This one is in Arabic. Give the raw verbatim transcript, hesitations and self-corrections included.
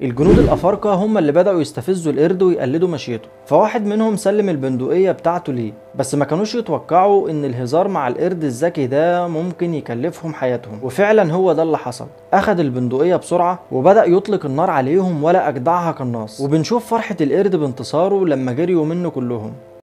الجنود الافارقه هم اللي بداوا يستفزوا القرد ويقلدوا مشيته، فواحد منهم سلم البندقيه بتاعته ليه، بس ما كانوش يتوقعوا ان الهزار مع القرد الذكي ده ممكن يكلفهم حياتهم. وفعلا هو ده اللي حصل، اخد البندقيه بسرعه وبدا يطلق النار عليهم ولا اجدعها قناص. وبنشوف فرحه القرد بانتصاره لما جريوا منه كلهم.